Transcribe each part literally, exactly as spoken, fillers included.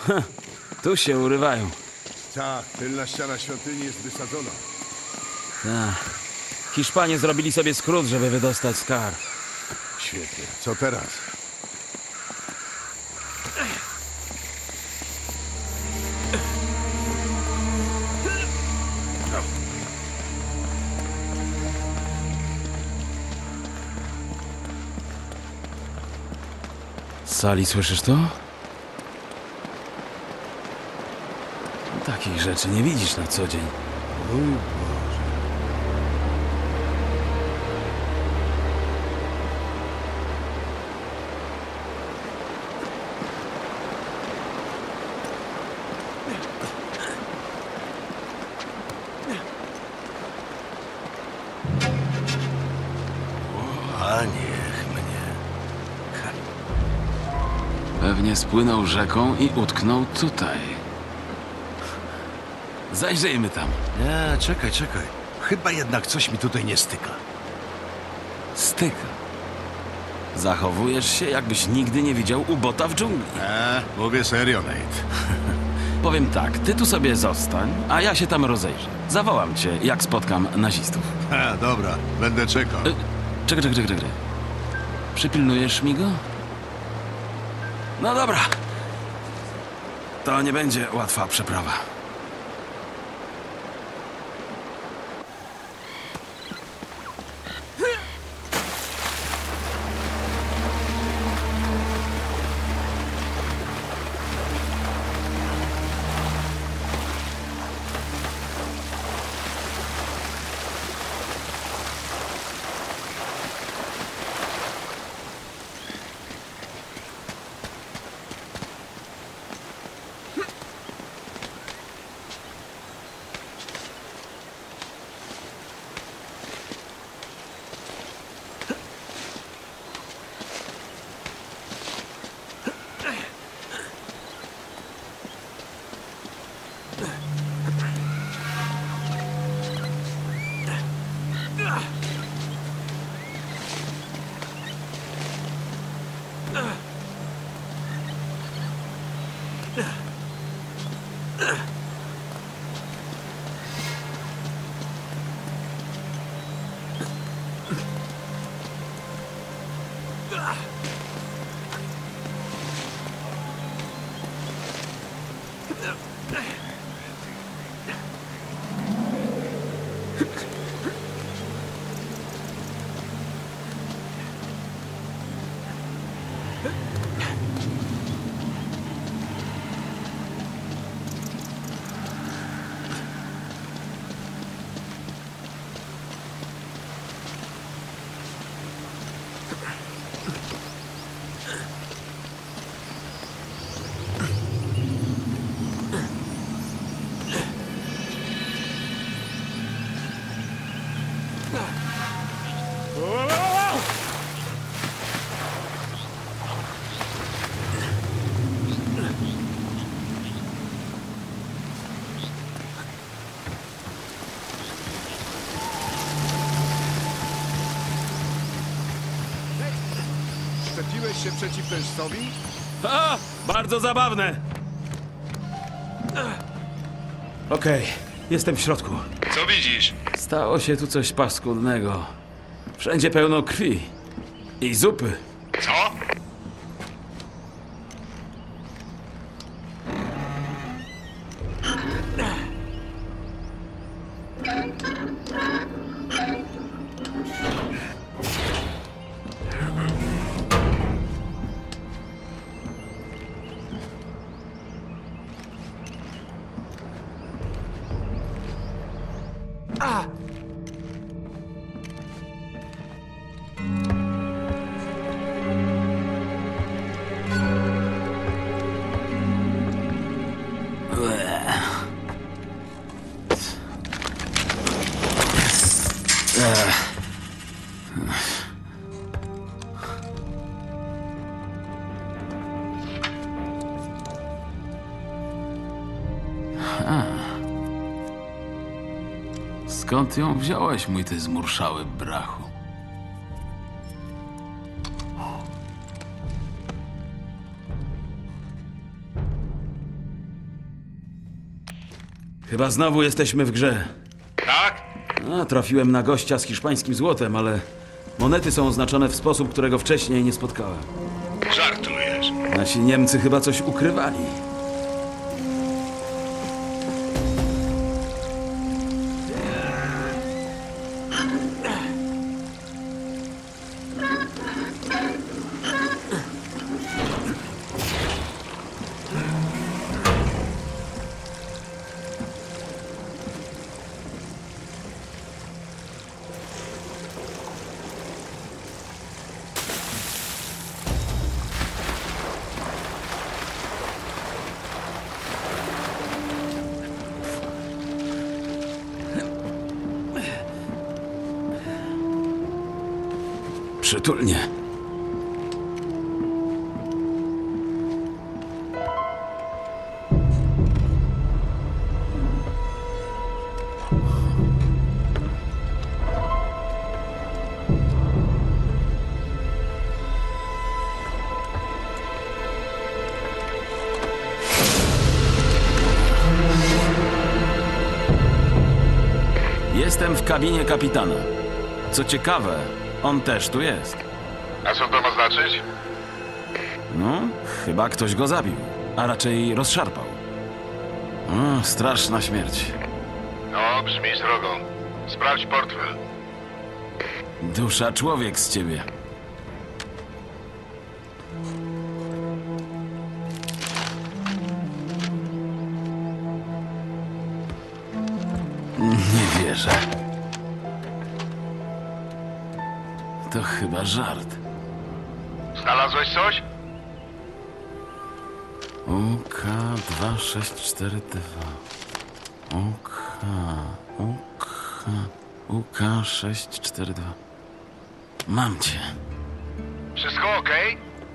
Tu się urywają. Tak, tylna ściana świątyni jest wysadzona. Ta. Hiszpanie zrobili sobie skrót, żeby wydostać skarb. Świetnie. Co teraz? Sali, słyszysz to? Takich rzeczy nie widzisz na co dzień. Mój Boże. A niech mnie. Pewnie spłynął rzeką i utknął tutaj. Zajrzyjmy tam. Nie, czekaj, czekaj. Chyba jednak coś mi tutaj nie styka. Styka. Zachowujesz się, jakbyś nigdy nie widział ubota w dżungli. Eee, mówię serio, Nate. Powiem tak, ty tu sobie zostań, a ja się tam rozejrzę. Zawołam cię, jak spotkam nazistów. Ha, dobra, będę czekał. Y, Czekaj, czekaj, czekaj, czekaj. Przypilnujesz mi go? No dobra. To nie będzie łatwa przeprawa. Szczepiłeś się przeciw tężcowi? A, bardzo zabawne. Okej, jestem w środku. Co widzisz? Stało się tu coś paskudnego. Wszędzie pełno krwi. I zupy. Co? Skąd ją wziąłeś, mój ty zmurszały brachu? Chyba znowu jesteśmy w grze. Tak? A, trafiłem na gościa z hiszpańskim złotem, ale monety są oznaczone w sposób, którego wcześniej nie spotkałem. Żartujesz. Nasi Niemcy chyba coś ukrywali. Przytulnie. Jestem w kabinie kapitana. Co ciekawe, on też tu jest. A co to ma znaczyć? No, chyba ktoś go zabił, a raczej rozszarpał. O, straszna śmierć. No, brzmi srogo. Sprawdź portfel. Dusza człowiek z ciebie. Nie wierzę. To chyba żart. Znalazłeś coś? U K dwa sześć cztery dwa. U K... U K... U K sześć cztery dwa. Mam cię. Wszystko okej?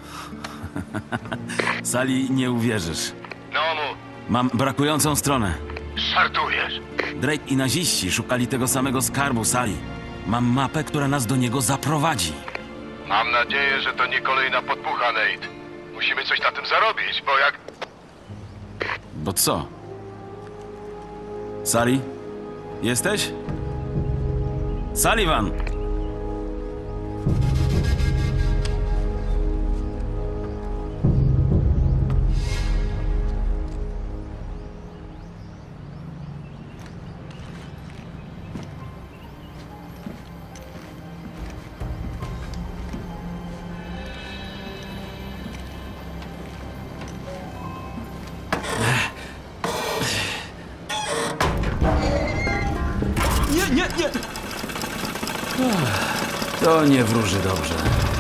Sali, nie uwierzysz. No mów. Mam brakującą stronę. Żartujesz. Drake i naziści szukali tego samego skarbu, Sali. Mam mapę, która nas do niego zaprowadzi. Mam nadzieję, że to nie kolejna podpucha, Nate. Musimy coś na tym zarobić, bo jak... Bo co? Sali? Jesteś? Sullivan! Nie, nie, nie! To nie wróży dobrze.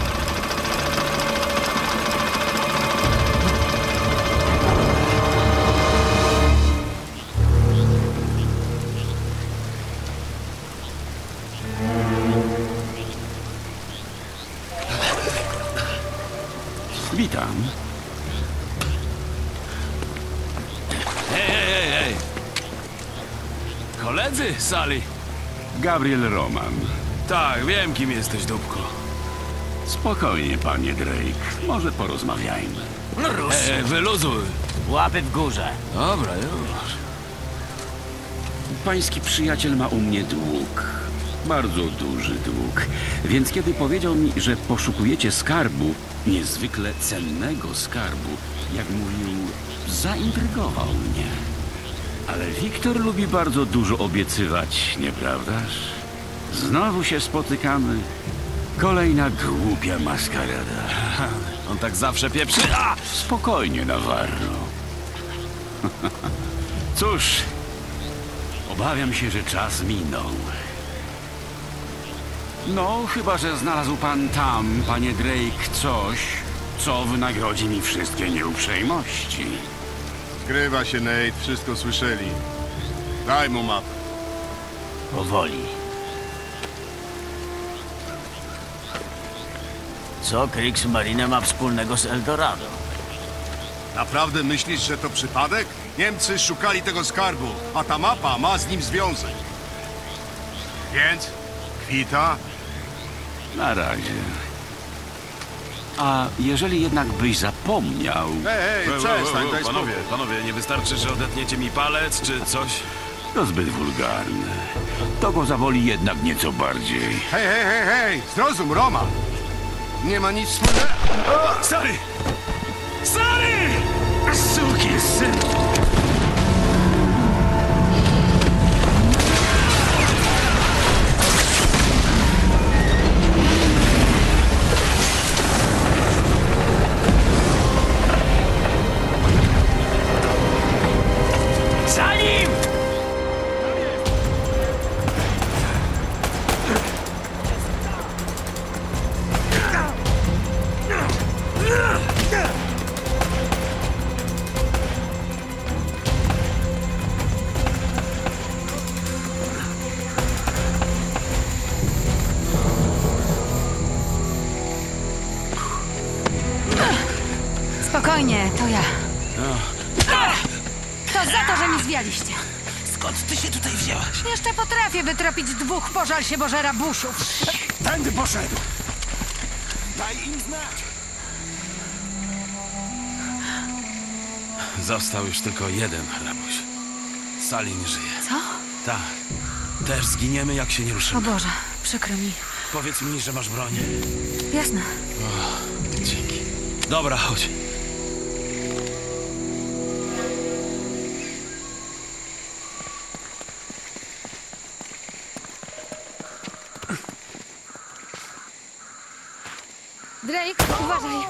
Witam. Hej, hej, hej, hej! Koledzy, Sali? Gabriel Roman. Tak, wiem, kim jesteś, dupko. Spokojnie, panie Drake. Może porozmawiajmy. No rusz, E, wyluzuj. łapy w górze. Dobra, już. Pański przyjaciel ma u mnie dług. Bardzo duży dług. Więc kiedy powiedział mi, że poszukujecie skarbu, niezwykle cennego skarbu, jak mówił, zaintrygował mnie. Ale Wiktor lubi bardzo dużo obiecywać, nieprawdaż? Znowu się spotykamy. Kolejna głupia maskarada. On tak zawsze pieprzy. A! Spokojnie, Navarro. Cóż, obawiam się, że czas minął. No, chyba że znalazł pan tam, panie Drake, coś, co wynagrodzi mi wszystkie nieuprzejmości. Skrywa się, Nate. Wszystko słyszeli. Daj mu mapę. Powoli. Co Kriegsmarine ma wspólnego z Eldorado? Naprawdę myślisz, że to przypadek? Niemcy szukali tego skarbu, a ta mapa ma z nim związek. Więc? Kwita? Na razie. A jeżeli jednak byś zapomniał... Hej, hej, przestań, daj panowie, spokój. panowie, nie wystarczy, że odetniecie mi palec, czy coś? To zbyt wulgarne. To go zaboli jednak nieco bardziej. Hej, hej, hej, hej! Zrozum, Roma! Nie ma nic wspólnego... O, sorry! Sorry! Suki syn! Spokojnie, to ja. To za to, że mi zwialiście. Skąd ty się tutaj wzięłaś? Jeszcze potrafię wytropić dwóch pożal się Bożera buszów. Tędy poszedł! Daj im znać. Został już tylko jeden, hrabuś. Sali nie żyje. Co? Tak. Też zginiemy, jak się nie O ruszymy. Boże, przykro mi. Powiedz mi, że masz broń. Jasne. Dzięki. Dobra, chodź. Drake, uważaj.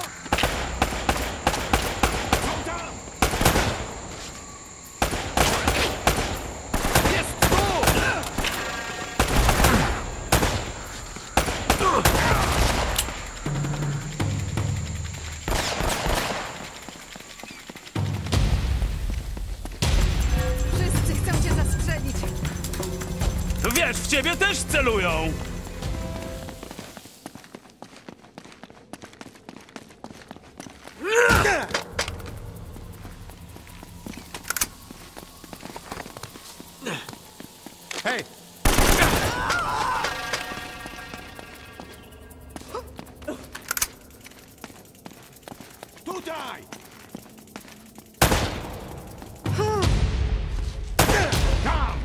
Wszyscy chcą cię zastrzelić. Wiesz, w ciebie też celują! Hej! Tutaj! Tam!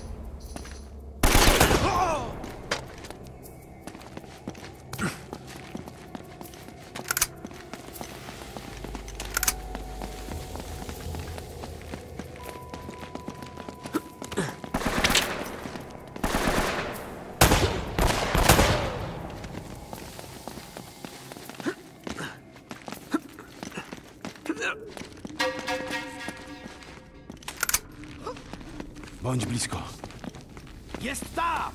Bądź blisko. Jest tam!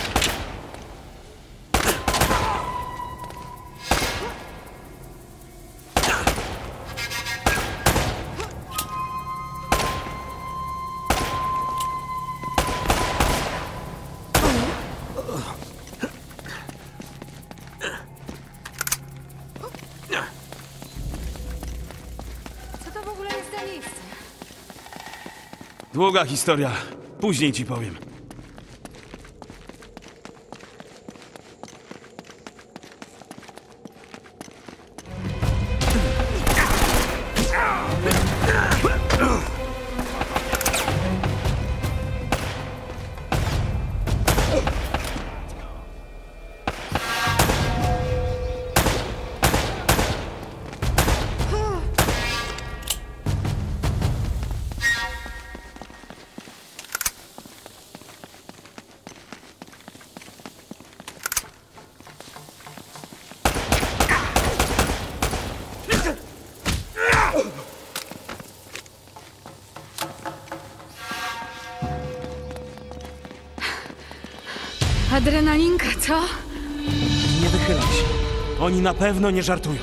Co to w ogóle jest za miejsce? Długa historia. Później ci powiem. Adrenalinka, co? Nie wychylaj się. Oni na pewno nie żartują.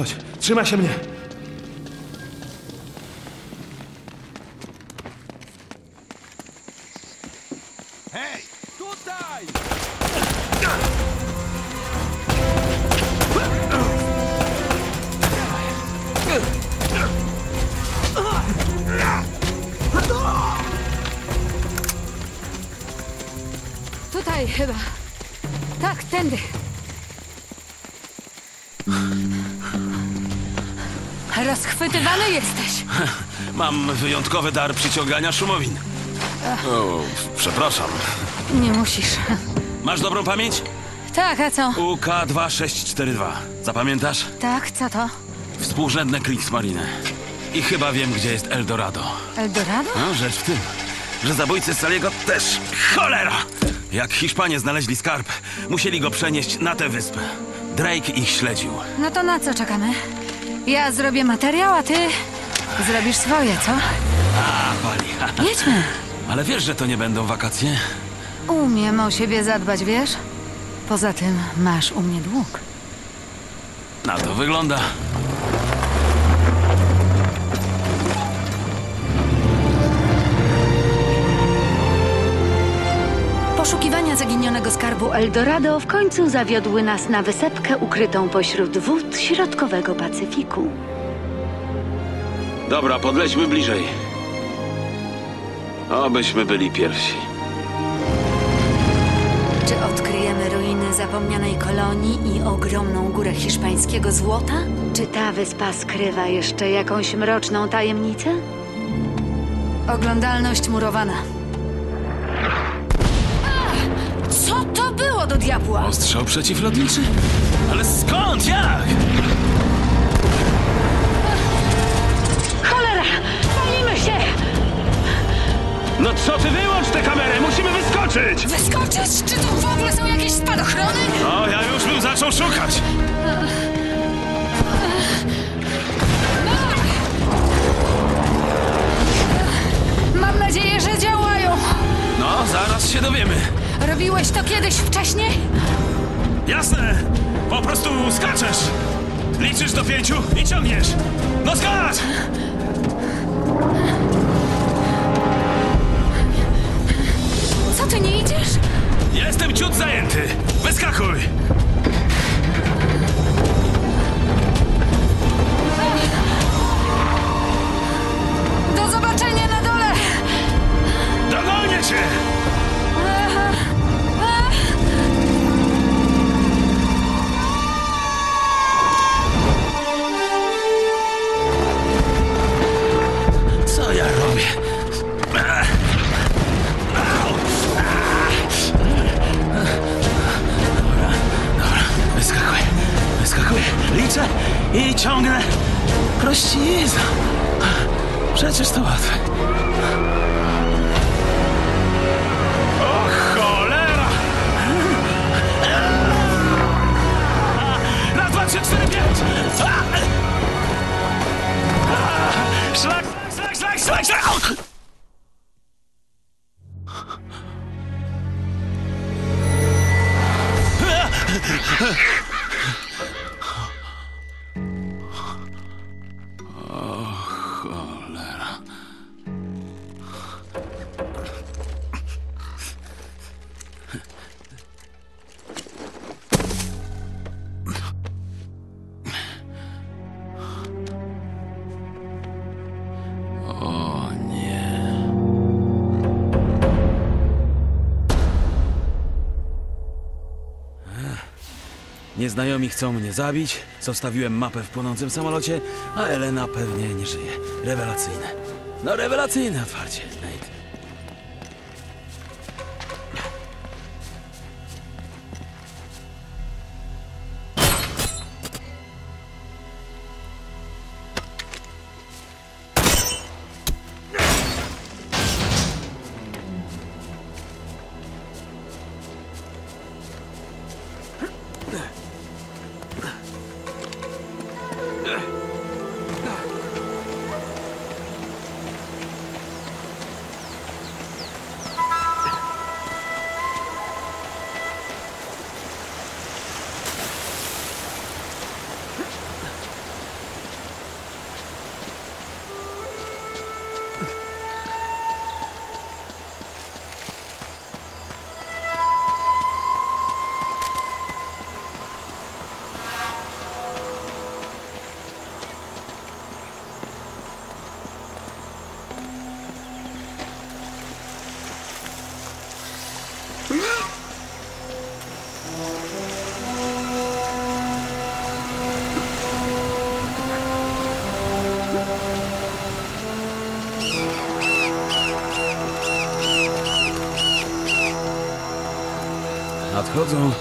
Chodź, trzymaj się mnie. Hej! Tutaj! Tutaj chyba. Tak, tędy. Rozchwytywany jesteś. Mam wyjątkowy dar przyciągania szumowin. O, przepraszam. Nie musisz. Masz dobrą pamięć? Tak, a co? U K dwa sześć cztery dwa. Zapamiętasz? Tak, co to? Współrzędne Kriegsmarine. I chyba wiem, gdzie jest Eldorado. Eldorado? No, rzecz w tym, że zabójcy Saliego też... Cholera! Jak Hiszpanie znaleźli skarb, musieli go przenieść na tę wyspę. Drake ich śledził. No to na co czekamy? Ja zrobię materiał, a ty zrobisz swoje, co? A, pali. Jedźmy. Ale wiesz, że to nie będą wakacje? Umiem o siebie zadbać, wiesz? Poza tym masz u mnie dług. Na to wygląda. Poszukiwania zaginionego skarbu Eldorado w końcu zawiodły nas na wysepkę ukrytą pośród wód środkowego Pacyfiku. Dobra, podlećmy bliżej. Obyśmy byli pierwsi. Czy odkryjemy ruiny zapomnianej kolonii i ogromną górę hiszpańskiego złota? Czy ta wyspa skrywa jeszcze jakąś mroczną tajemnicę? Oglądalność murowana. Co to było do diabła? Ostrzał przeciwlotniczy? Ale skąd? Jak? Cholera! Palimy się! No co ty, wyłącz tę kamerę! Musimy wyskoczyć! Wyskoczyć? Czy tu w ogóle są jakieś spadochrony? No, ja już bym zaczął szukać. Mam nadzieję, że działają. No, zaraz się dowiemy. Robiłeś to kiedyś wcześniej? Jasne! Po prostu skaczesz! Liczysz do pięciu i ciągniesz! No skacz! Co, ty nie idziesz? Jestem ciut zajęty! Wyskakuj! Do zobaczenia na dole! Dogonię cię! Co ja robię? Dobra, dobra, wyskakuj, wyskakuj, liczę i ciągnę. Prościzna. Przecież to łatwe. O cholera! Raz, dwa, trzy, cztery, pięć! Szlak, szlak, szlak, szlak, szlak! O cholera. O nie. Nieznajomi chcą mnie zabić, zostawiłem mapę w płonącym samolocie, a Elena pewnie nie żyje. Rewelacyjne. No rewelacyjne otwarcie, Nate. Nadchodzą.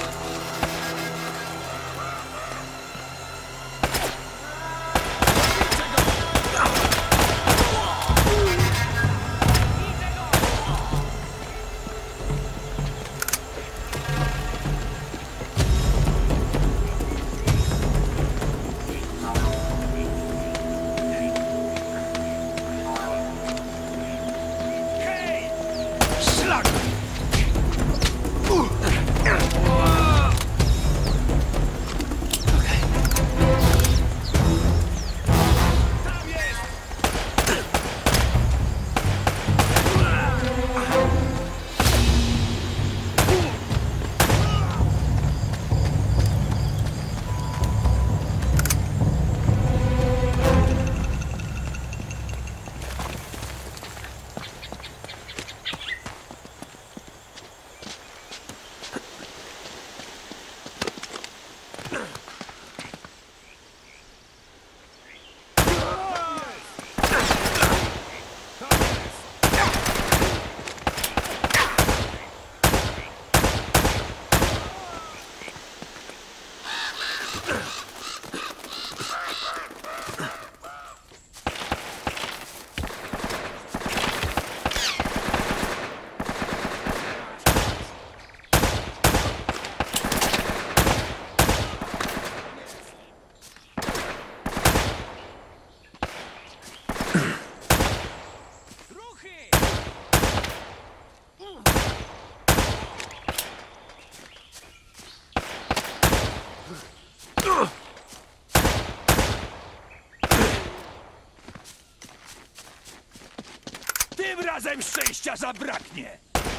Tym razem szczęścia zabraknie!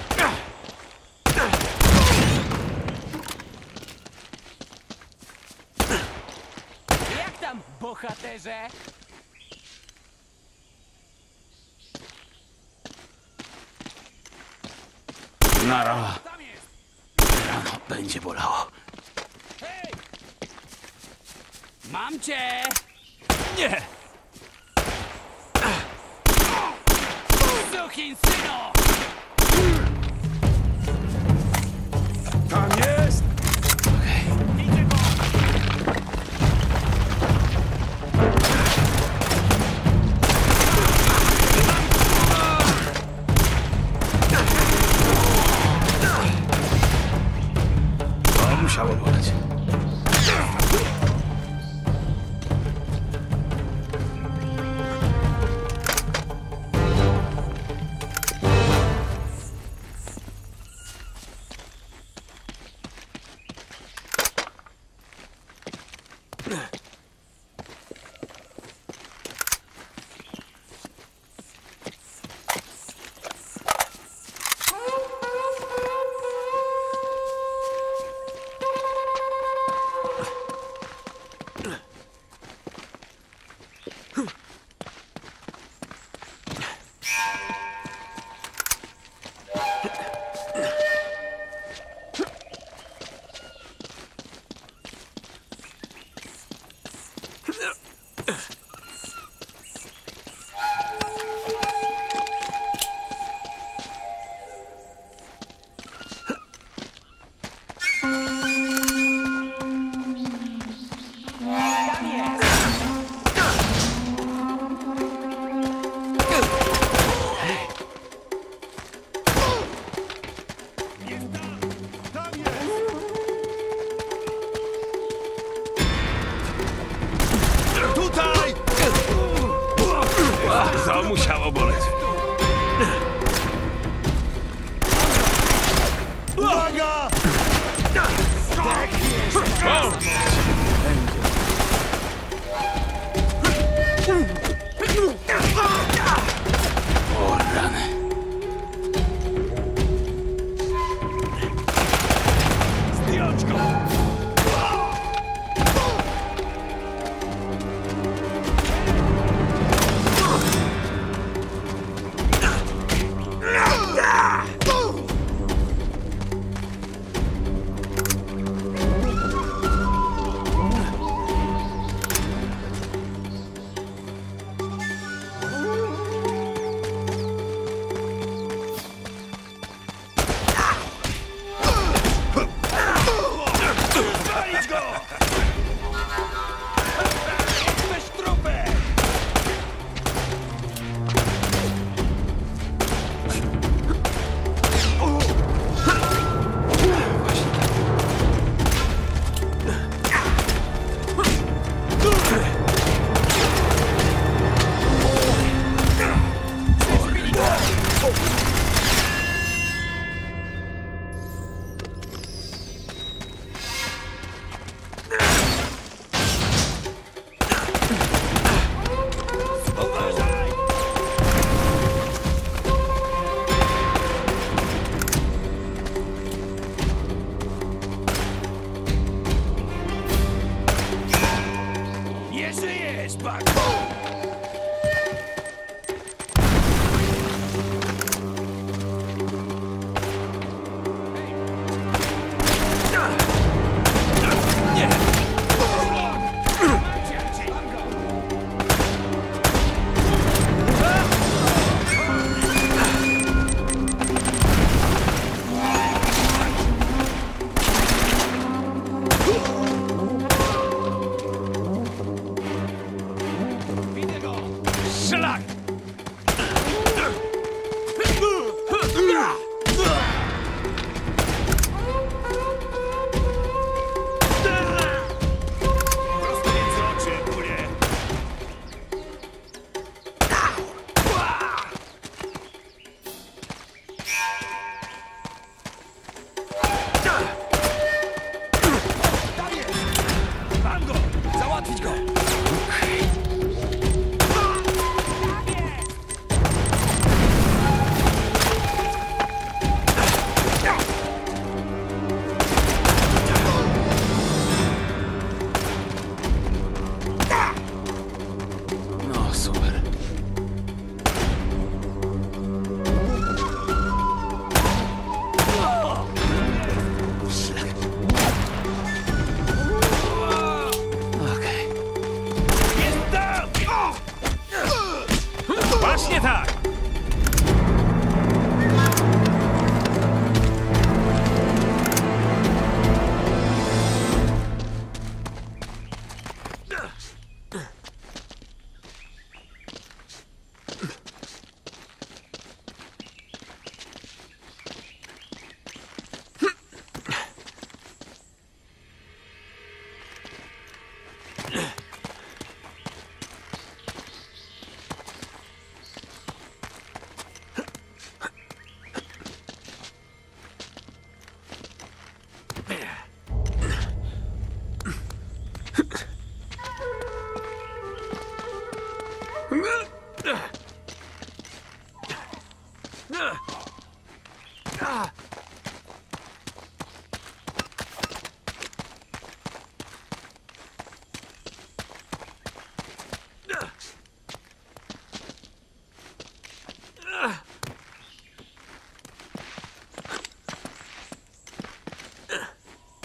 Jak tam, bohaterze? Nara. Rano będzie bolało. Hej! Mam cię! Nie! Suchinsyno! Tam jest! Okej. Idzie go! To musiało boleć. Tutaj! To musiało boleć. Uwaga! O rany. Zdjąć go!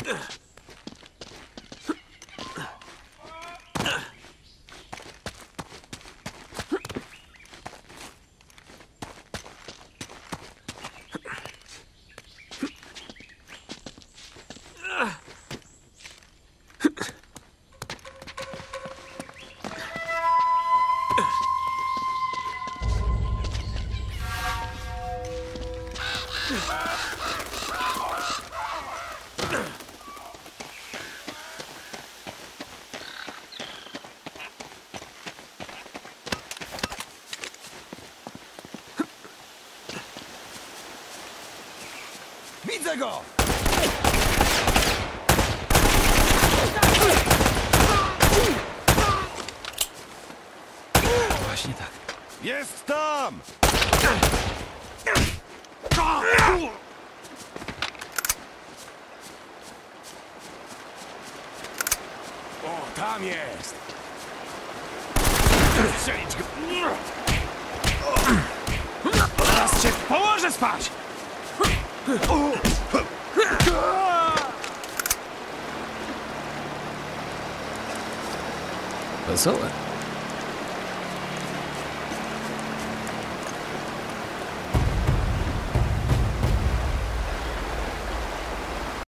Widzę go! Właśnie tak. Jest tam! O, tam jest! Strzelić go! Teraz cię położę spać! Wesołe.